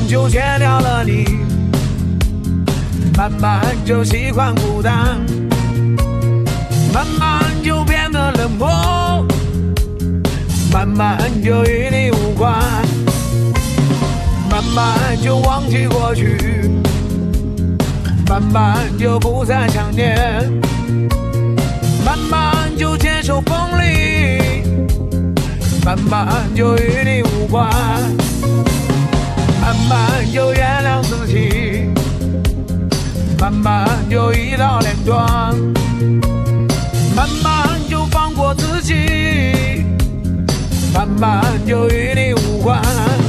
就戒掉了你，慢慢就习惯孤单，慢慢就变得冷漠，慢慢就与你无关，慢慢就忘记过去，慢慢就不再想念，慢慢就接受锋利，慢慢就与你无关，慢慢就原谅自己，慢慢就一刀两断，慢慢就放过自己，慢慢就与你无关。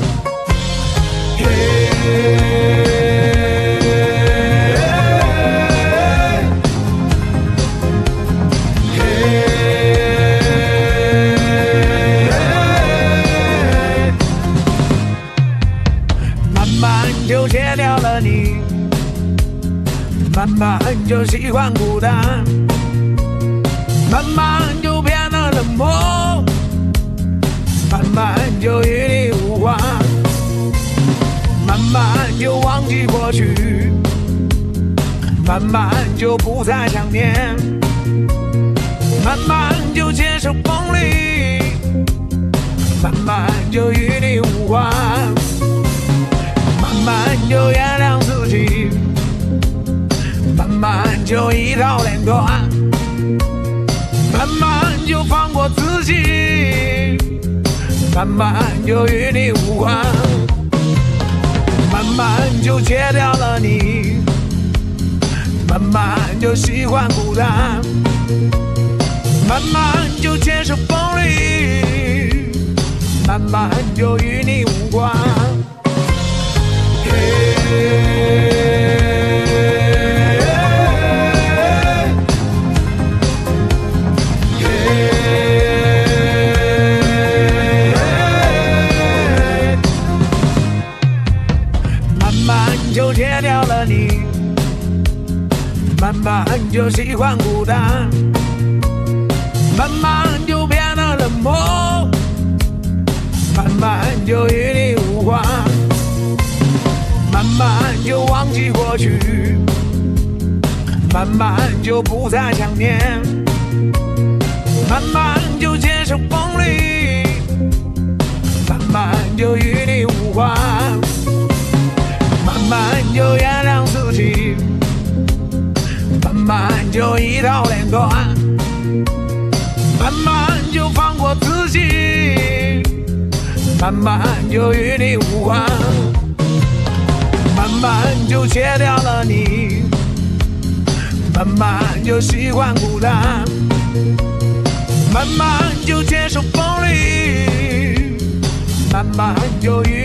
慢慢就戒掉了你，慢慢就习惯孤单，慢慢就变得冷漠，慢慢就与你无关，慢慢就忘记过去，慢慢就不再想念，慢慢就接受锋利，慢慢就与你无关，慢慢就原谅自己，慢慢就一刀两断，慢慢就放过自己，慢慢就与你无关，慢慢就戒掉了你，慢慢就习惯孤单，慢慢就接受锋利，慢慢就与你无关。慢慢就戒掉了你，慢慢就习惯孤单，慢慢就变得冷漠，慢慢就与你无关，慢慢就忘记过去，慢慢就不再想念，慢慢就接受锋利，慢慢就与你无关，慢慢就原谅自己，慢慢就一刀两断，慢慢就放过自己，慢慢就与你无关，慢慢就戒掉了你，慢慢就习惯孤单，慢慢就接受锋利，慢慢就与